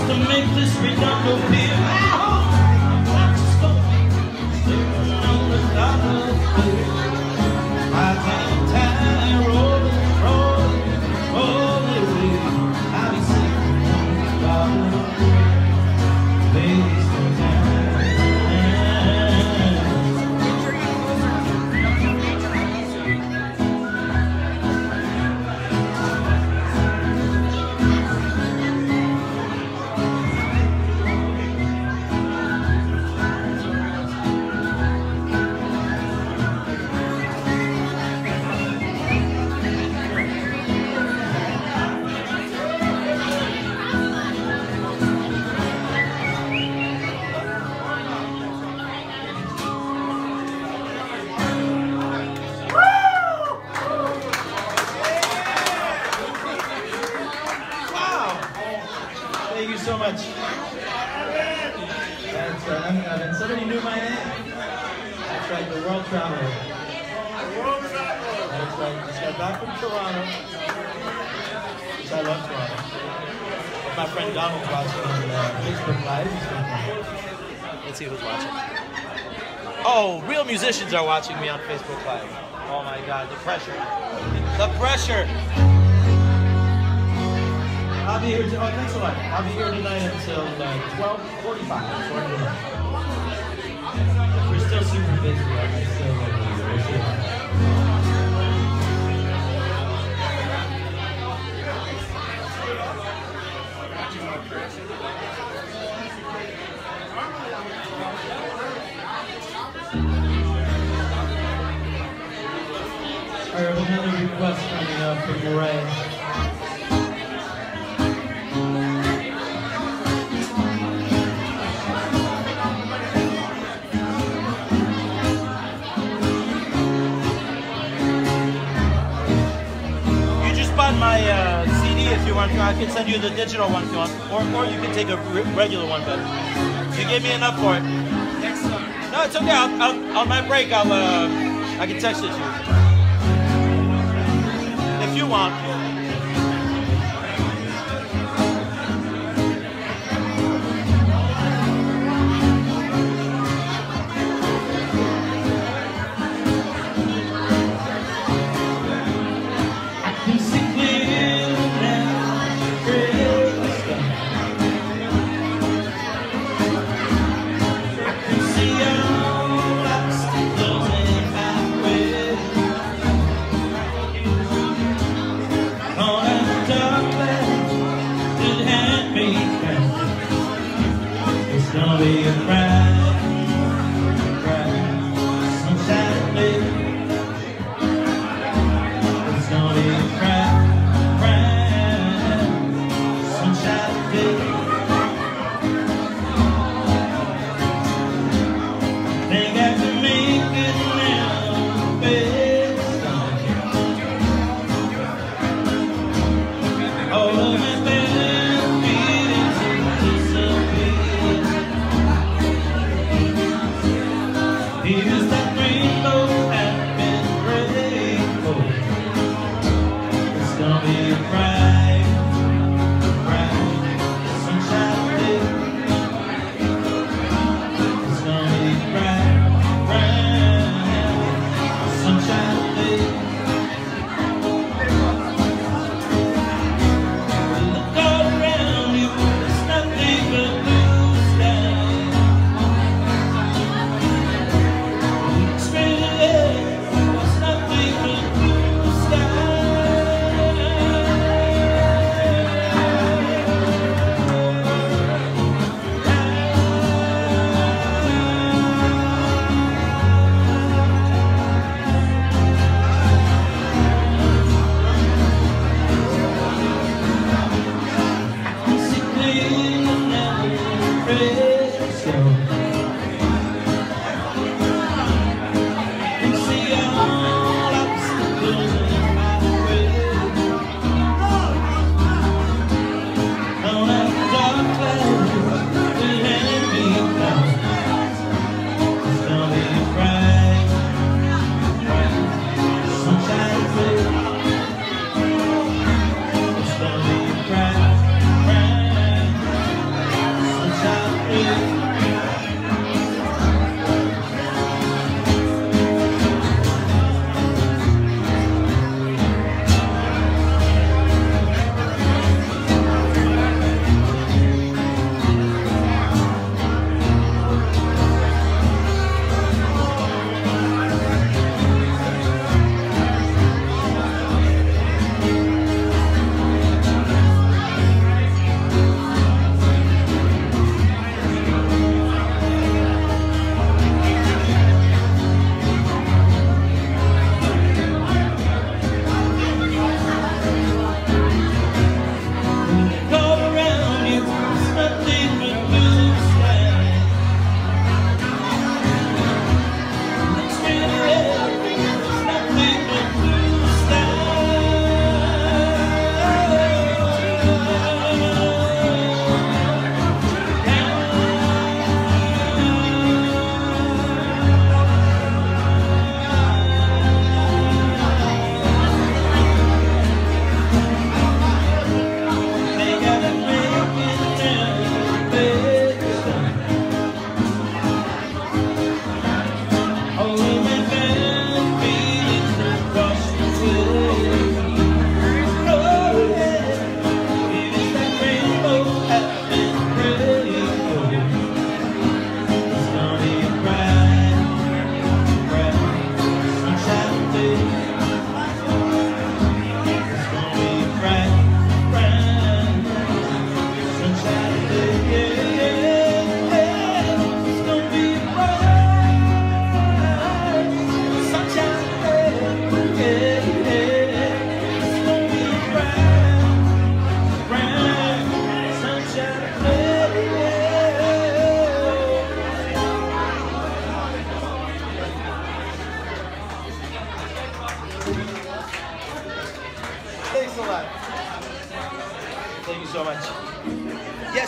to make this Redondo Pier my home. I'm just gonna sleep on the dock of the pier. I can't time rolling, rolling, rolling away. I'll be sitting on the dock of the pier. Ladies from town. Thank you so much. And somebody knew my name. That's right, the World Traveler. The World Traveler. That's right. Just got back from Toronto. Which I love Toronto. My friend Donald's watching on Facebook Live. Let's see who's watching. Oh, real musicians are watching me on Facebook Live. Oh my God, the pressure. The pressure. I'll be here. Oh, thanks a lot. I'll be here tonight until 12:45. We're still super busy. I'm still I have another request coming up from Ray. My CD if you want. I can send you the digital one if you want, or you can take a regular one. But you gave me enough for it. Next song. No, it's okay. I'll on my break. I can text it to you if you want.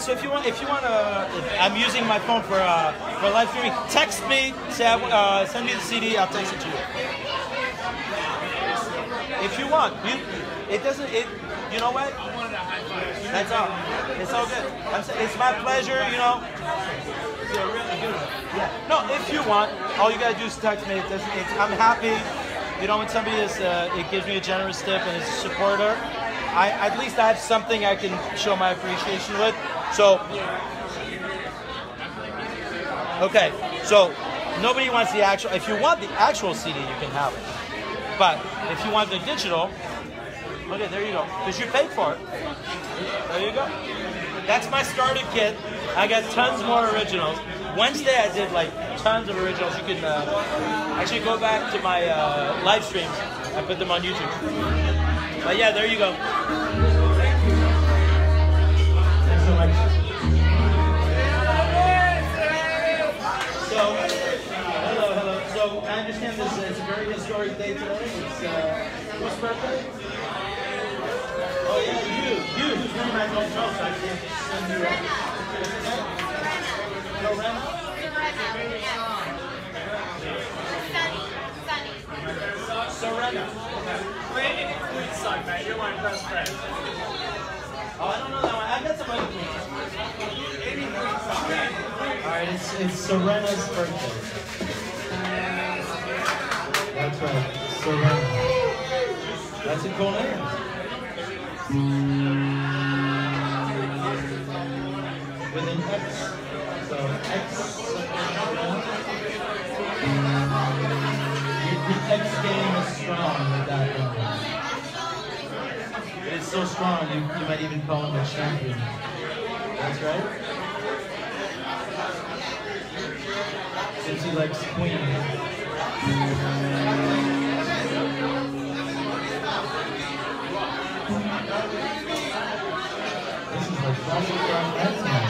so if you want, I'm using my phone for live streaming. Text me, send me the CD. I'll text it to you. If you want, it doesn't. You know what? That's all. It's all good. It's my pleasure. You know. Yeah. No, if you want, all you gotta do is text me. I'm happy. You know, when somebody is, it gives me a generous tip and is a supporter. At least I have something I can show my appreciation with. So, okay. So, nobody wants the actual. If you want the actual CD, you can have it. But if you want the digital, okay, there you go. Because you paid for it. There you go. That's my starter kit. I got tons more originals. Wednesday I did like tons of originals. You can actually go back to my live streams. I put them on YouTube. But yeah, there you go. Thanks so much. So, hello. So I understand it's a very historic day today. It's whose birthday? Oh yeah, you. Whose name I don't know, so I can't send you up. Lorena? Serena. Play any Queen song, mate. You're my best friend. Oh, I don't know that one. I got some other Queen. Any Queen song. Alright, it's Serena's birthday. That's right, Serena. That's a cool name. With an X. So X. The X game is strong with that one. It is so strong, you might even call him a champion. That's right. Since he likes Queen. This is like classic rock dance now.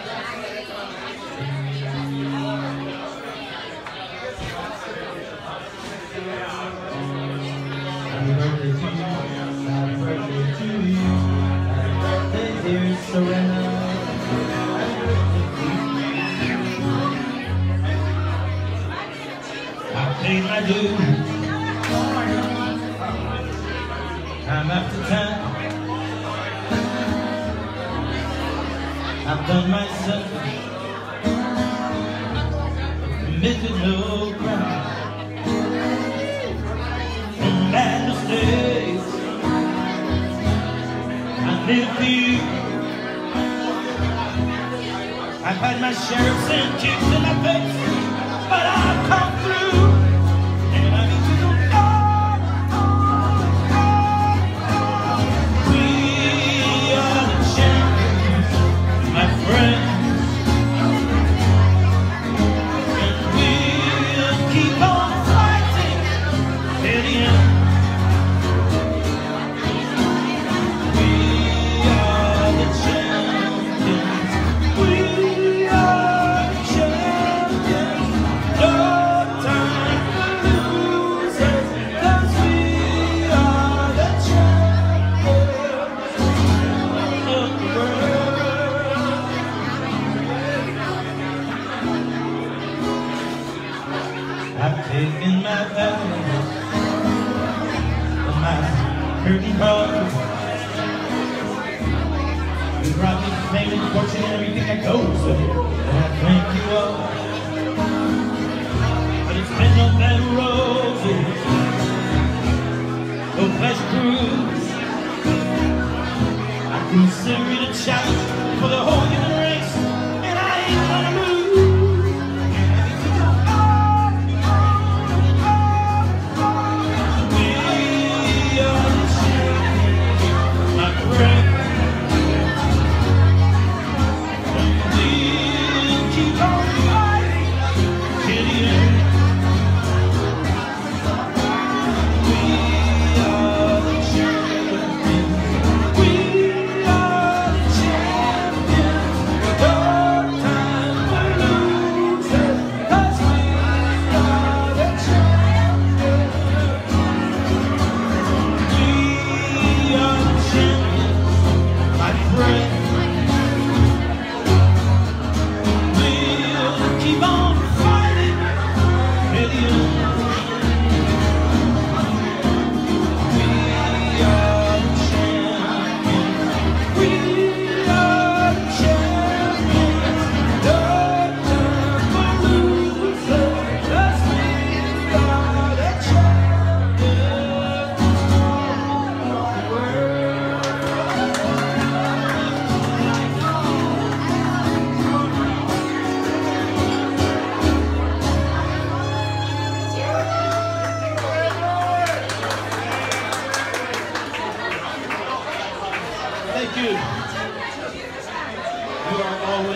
Happy birthday to you. Happy birthday to you. Happy birthday, dear Serena. I paid my dues. Time after time. I've done myself. Committed no crime. From bad mistakes. I made a few. I've had my share of sin kicks in my face, but I've come through. And I need to go on. We are the champions, my friends. And we'll keep on fighting till the end. We are the champions. We are the champions. No time to lose us, 'cause we are the champions of the world. I've taken my vows and my curtain calls. You brought me fame and fortune and everything that goes with it, and I thank you all. But it's been no bed of roses, no pleasure cruise. I consider it a challenge for the whole human race, and I ain't gonna lose. We are the champions, my friend. We'll keep on fighting till the end. We are the champions. We are the champions.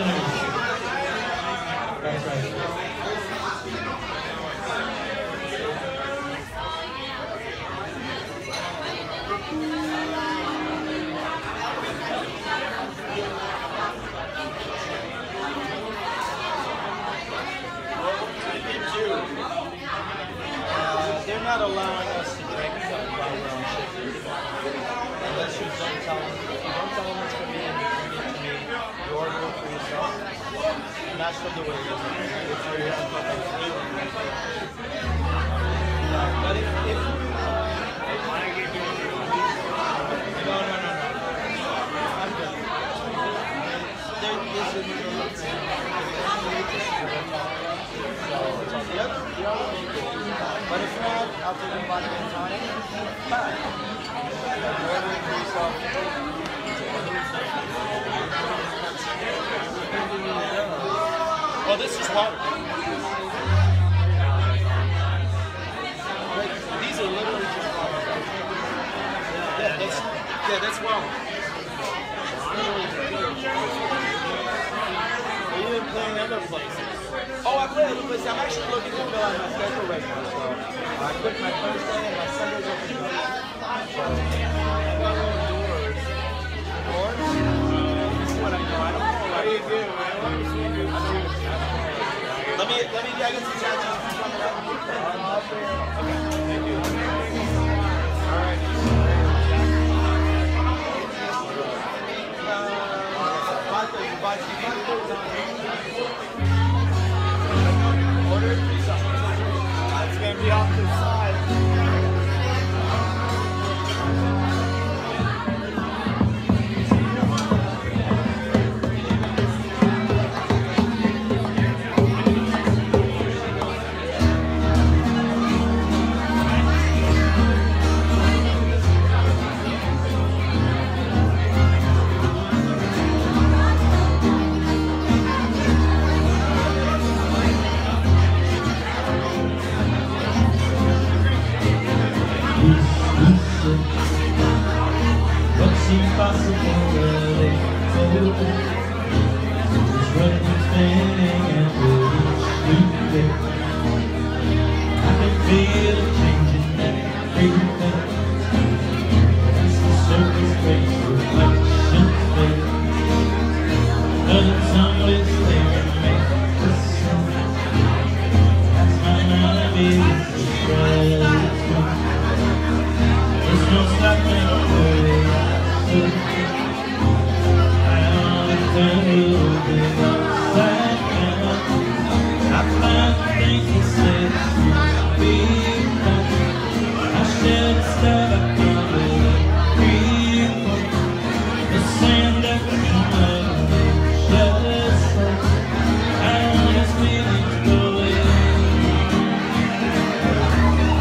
winners. That's right. They're not allowing us to drink while we're on shift. Unless you don't tell them. If you don't tell them it's for me and you bring it to me, you order it for yourself. And that's what the way it is. If you're here for the free one. But if you... No. I'm good. This is the other but if not, I'll take a vodka and tonic. Fine. Ordering for yourself. Oh, this is water. Like, these are literally just water. Yeah, that's water. Are you even playing other places? Oh, I play other places. I'm actually looking to fill out my schedule right now. So I quit my Thursday and my Sunday's open to me. So I got a little doors. Doors? This is what I know. I don't know what you do, man. Let me get some tattoos. Okay, thank you. All right. Order it for yourself. It's going to be off to the side. What's impossible really for just running, spinning and sleeping. I can feel it changing everything. That's the surface face reflection thing. Doesn't sound always there and make the sense. That's my enemy, it's the there's no stopping the way I should. I understand you being upside down. I find things to say to be done. I shed a step, I found it green. The sand that can shed its light. I don't let feelings go away.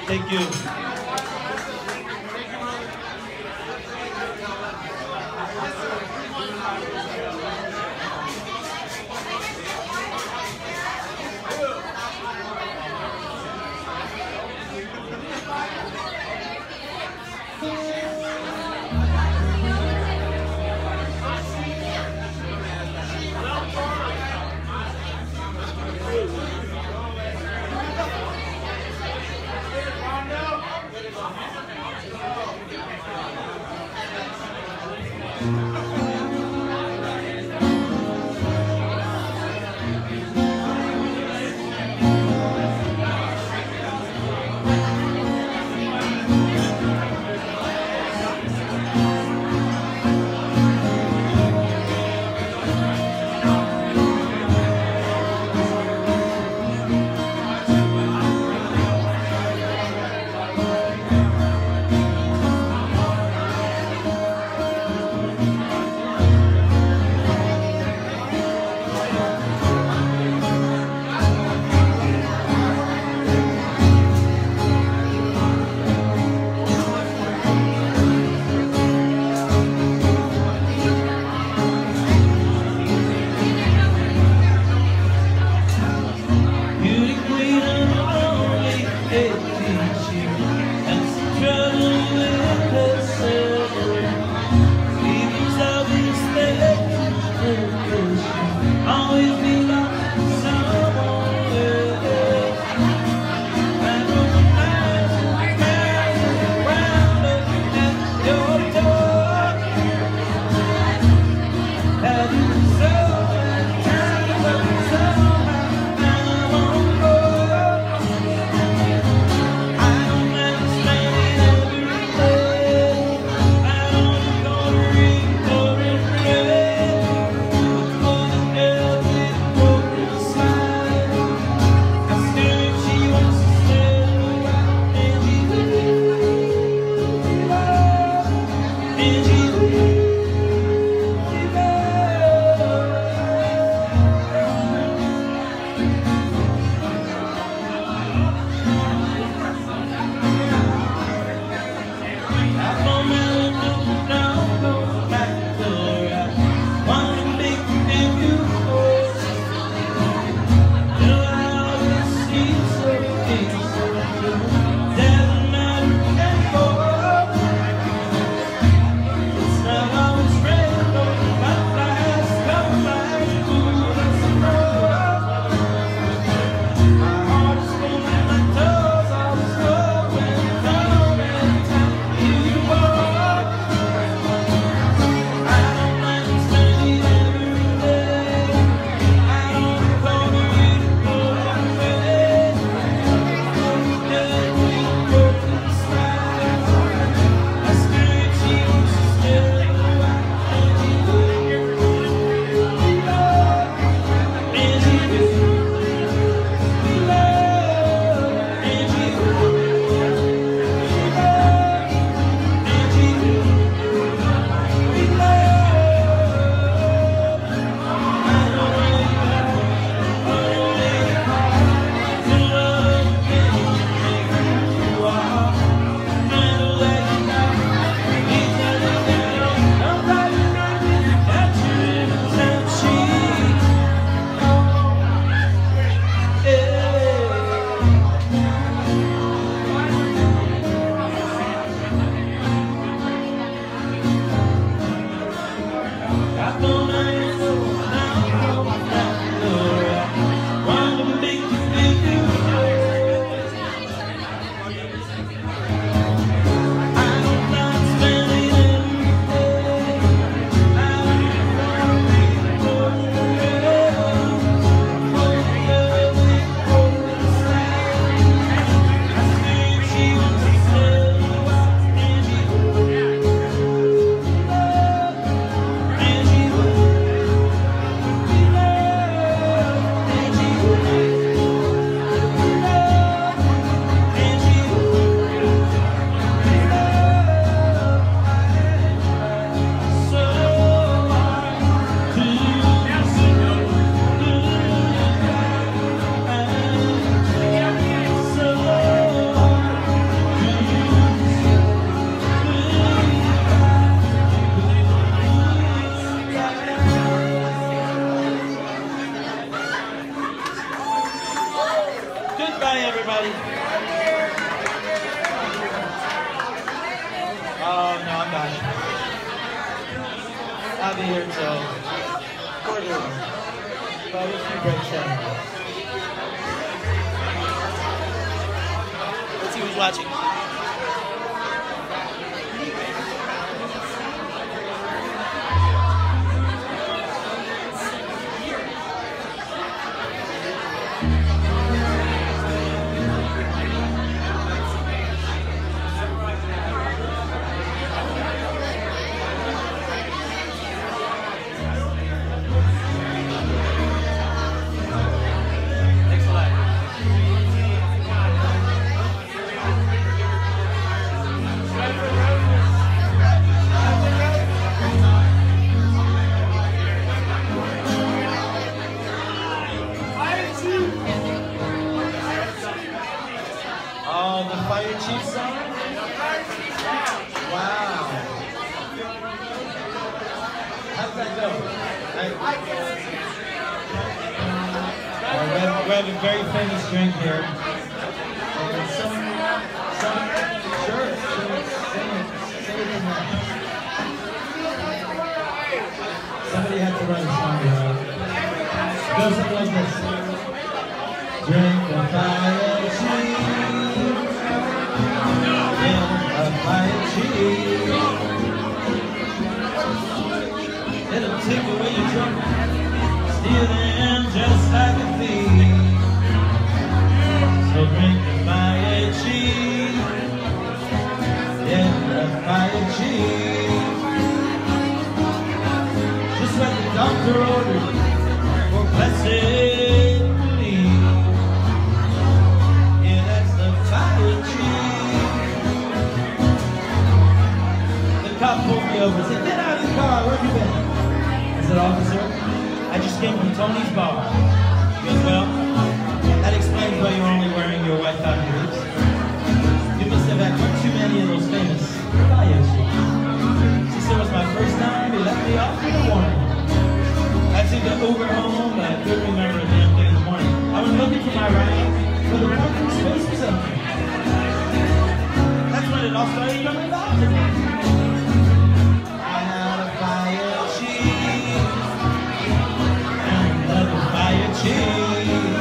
Thank you. Goodbye, everybody. Oh, no, I'm back. I'll be here till quarter. But if you break 7. Let's see who's watching. We have a very famous drink here. Somebody had to write a song about it. It goes something like this. Drink the fire cheese. Yeah, a fire cheese. It'll take away your trouble. Stealing just like a thief. So drink the fire cheese. Yeah, the fire cheese. Just like the doctor ordered for blessed relief. Yeah, that's the fire cheese. The cop pulled me over and said, "Get out of the car, where have you been?" I said, "Officer, I just came from Tony's bar." He goes, "Well, that explains why you're only wearing your white cotton boots. You must have had one too many of those famous fire shoes." She said, "It was my first time. He let me off with a warning." I took the Uber home, but I couldn't remember a damn thing in the morning. I was looking for my ride, but the parking space was empty. That's when it all started coming back to me. I had a fire cheese. Fire cheese.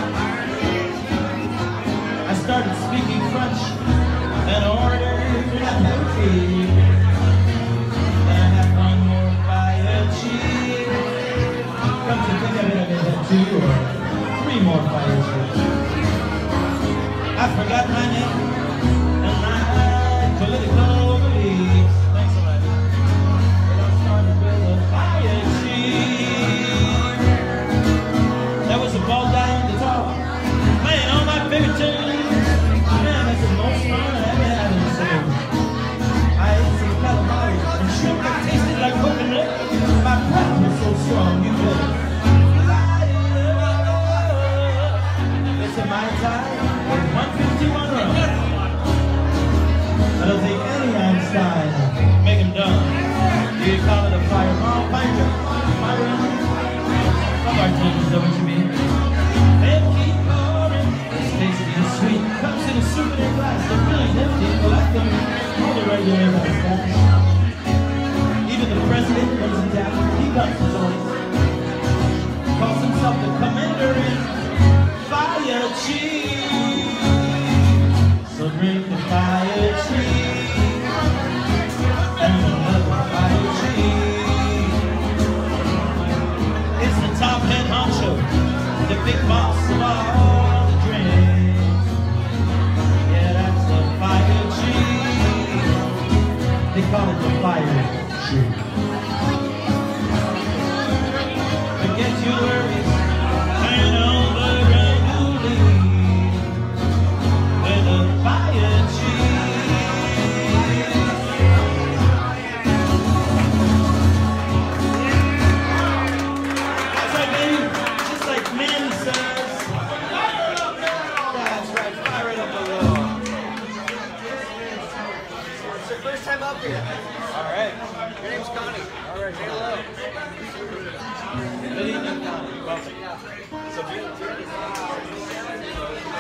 I started speaking French and ordered a tea. And I had one more fire cheese. Come to think of it, I may have 2 or 3 more fire cheese. I forgot my name and my political beliefs. Thanks a lot. But I started with a fire cheese. There was a bald guy on guitar, playing all my favorite tunes. Man, that's the most fun I ever had in the saloon. I ate some calamari and shrimp that tasted like coconut. My breath was so strong, you could fly. It's a Mai Tai with 151 rum. That'll take any Einstein, make him dumb. You call it a fireball, Maroon. Bartenders, know what you mean? They'll keep pouring. It's tasty and sweet. Comes in a souvenir glass. They're really nifty. Collect them. All the regulars on staff. Even the president comes in town. He comes to toys. Calls himself the commander in fire cheese. So drink the fire cheese. And another fire cheese. Top head honcho, the big boss of all the drinks. Yeah, that's the fire cheese. They call it the fire cheese. Forget your worries, turn over and you leave with the fire cheese. Up here. All right. Your name's Connie. All right. Say hello. Good evening, Connie. Welcome. So,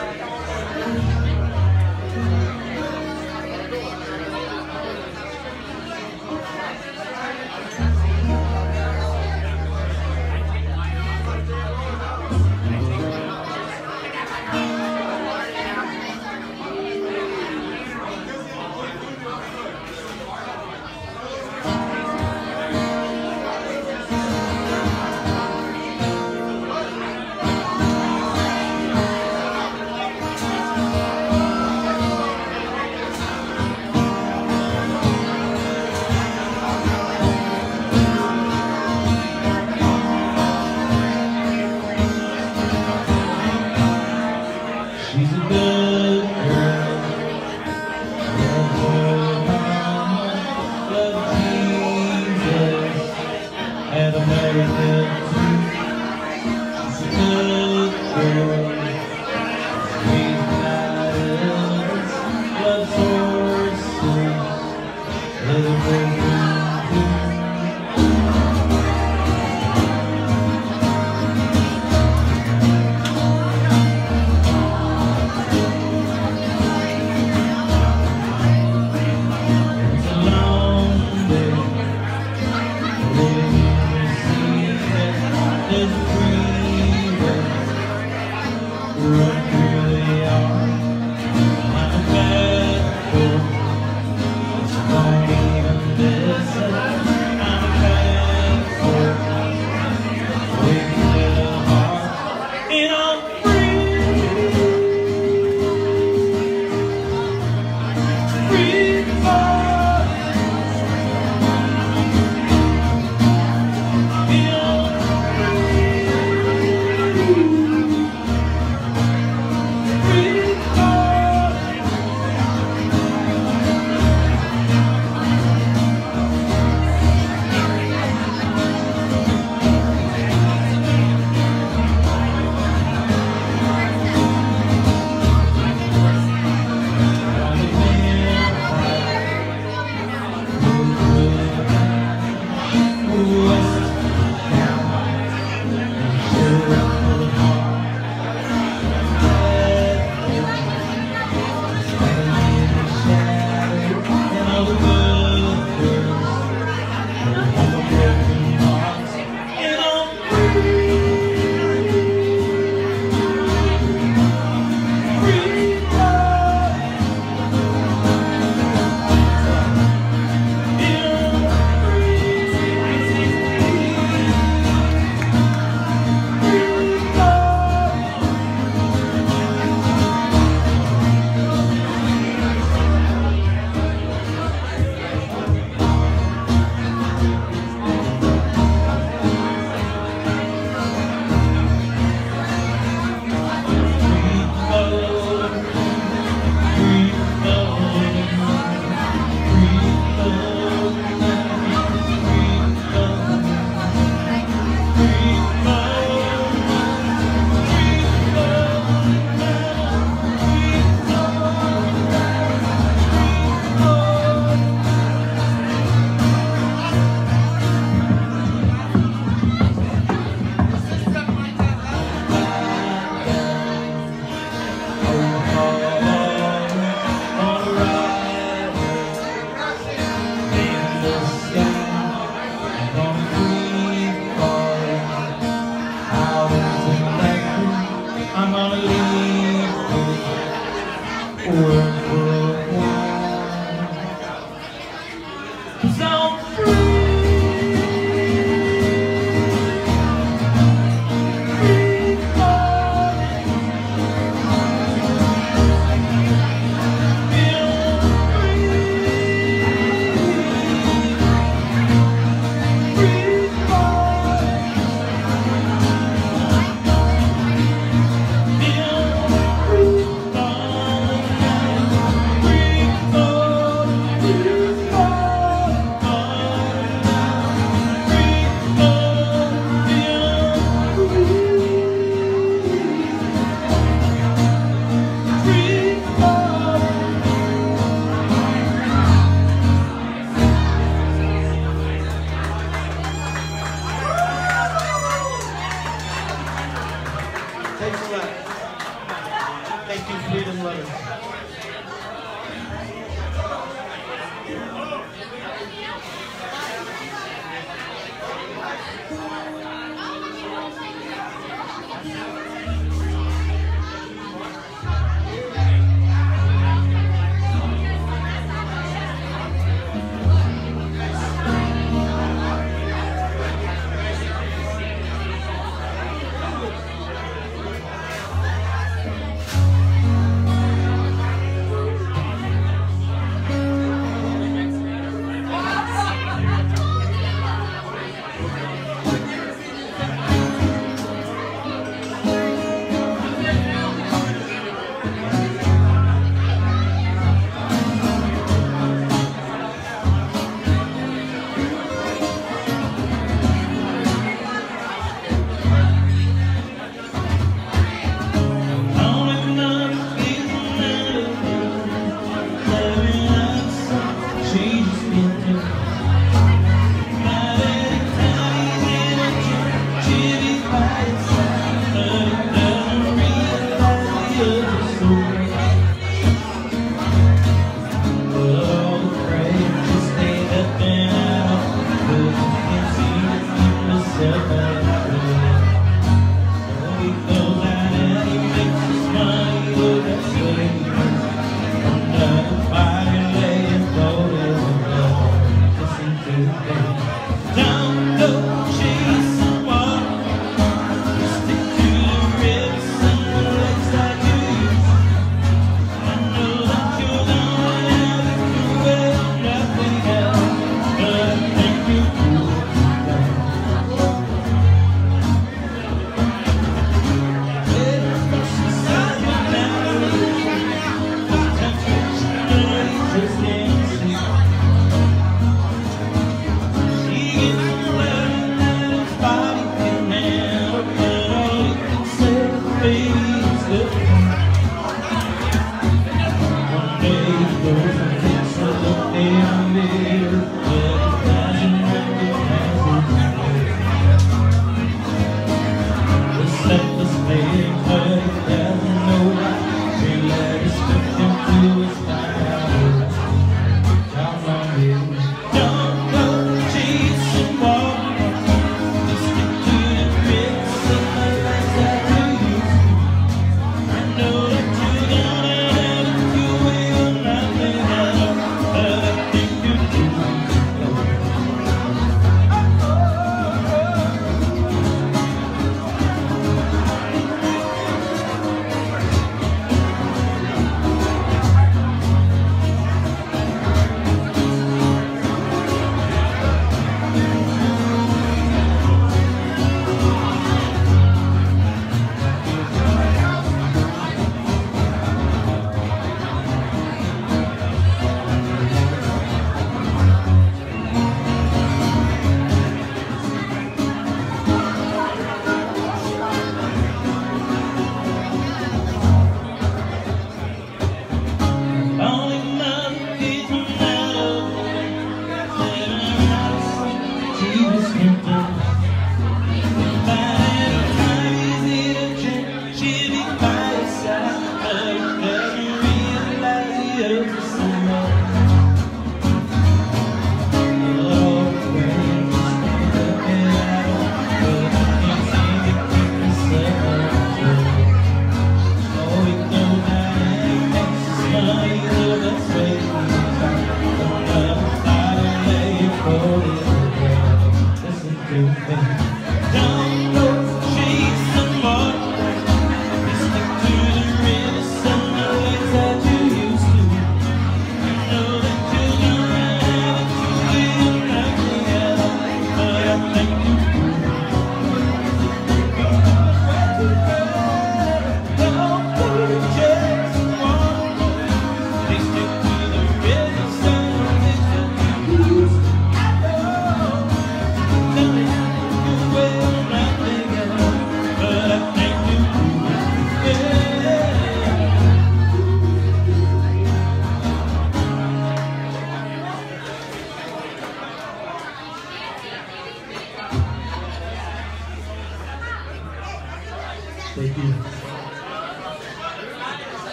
Otis.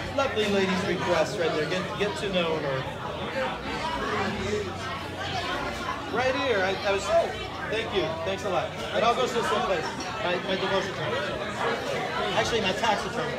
lovely lady's request right there. Get to know her. Right here. I was. Thank you. Thanks a lot. It all goes to the same place. My divorce attorney. Actually, my tax attorney.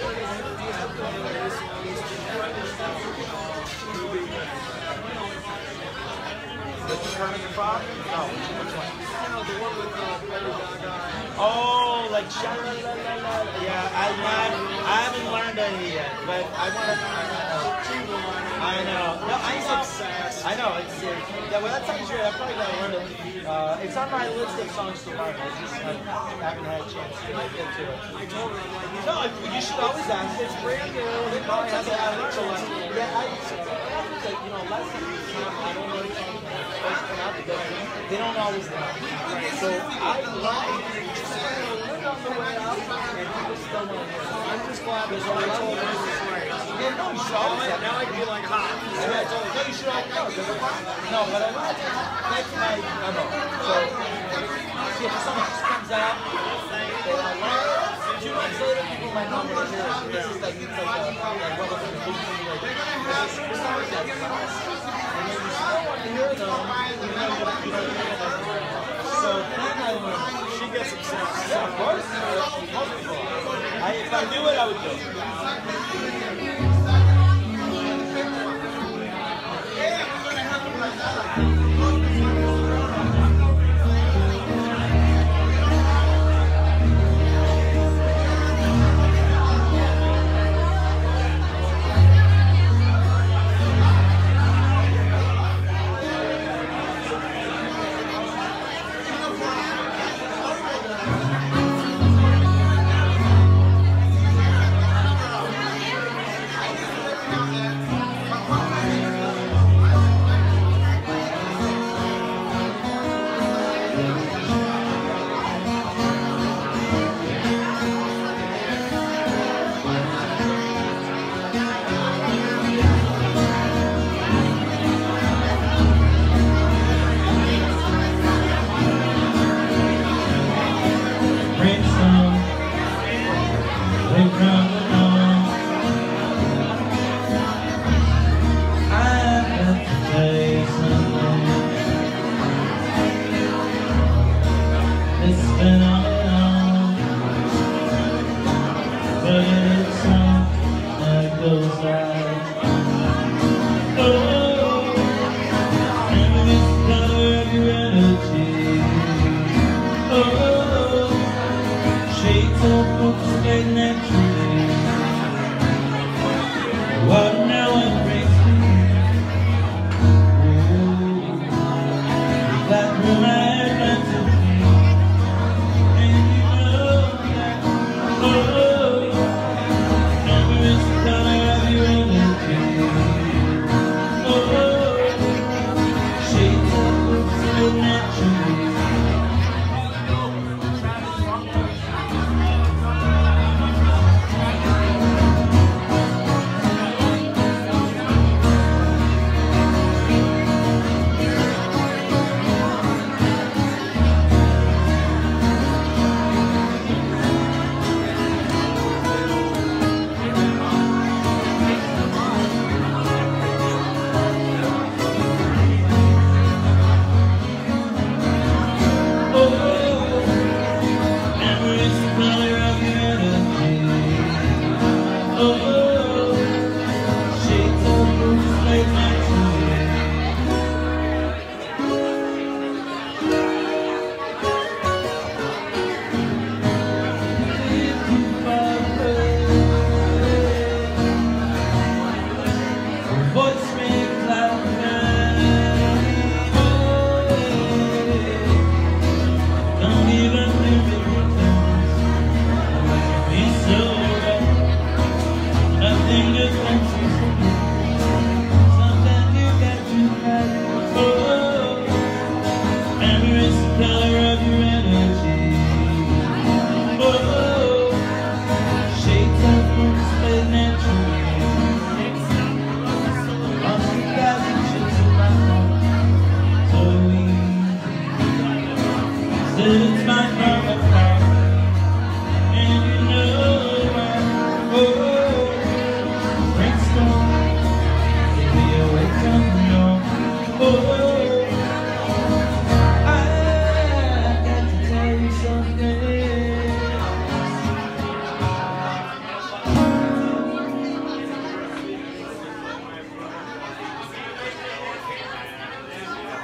Turning your phone? No. Which one? No, the one with Lady Gaga. Oh, like sha-la-la-la-la. Yeah, I haven't learned any yet, but I want to. I know. No, I know. It's yeah. Well, that sounds great. I probably gotta learn it. It's on my list of songs to learn. I just haven't had a chance to get to it. I told her, I'm like, No, you should always ask. It's brand new. It probably has a lot of learn. Yeah, you know, last time I don't know songs first come out because they don't always know. So I like just learn on the way out, and people still don't know. I'm just glad there's only 12 minutes of swearing. Yeah, no, you should always have. Now I can be like hot. Yeah, no, you should always know. No, but that's my MO. So, see, if someone just comes out, they like, 2 months later, people might not want to hear it. This is like, it's like well, it's always that class. And then you still want to hear them, you know, you don't hear them. So, then I learned. She gets obsessed. Yeah, of course. Most people are. If I knew it, I would do it.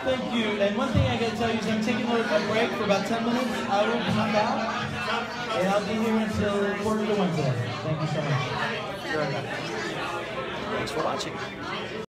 Thank you. And one thing I got to tell you is I'm taking a break for about 10 minutes. I will come back, and I'll be here until 1:45. Thank you so much. Thanks for watching.